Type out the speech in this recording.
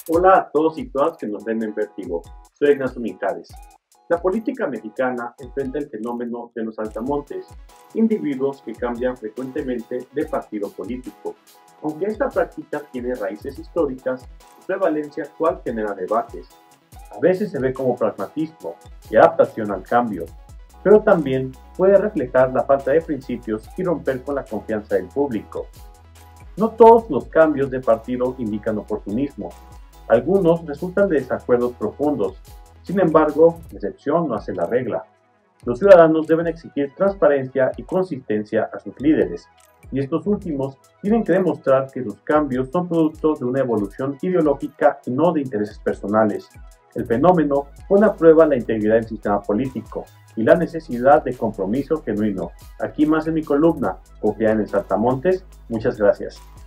Hola a todos y todas que nos ven en Vertigo. Soy Ignacio Mijares. La política mexicana enfrenta el fenómeno de los saltamontes, individuos que cambian frecuentemente de partido político. Aunque esta práctica tiene raíces históricas, su prevalencia actual genera debates. A veces se ve como pragmatismo y adaptación al cambio, pero también puede reflejar la falta de principios y romper con la confianza del público. No todos los cambios de partido indican oportunismo. Algunos resultan de desacuerdos profundos. Sin embargo, la excepción no hace la regla. Los ciudadanos deben exigir transparencia y consistencia a sus líderes, y estos últimos tienen que demostrar que sus cambios son producto de una evolución ideológica y no de intereses personales. El fenómeno pone a prueba la integridad del sistema político y la necesidad de compromiso genuino. Aquí más en mi columna, Confía en el Saltamontes. Muchas gracias.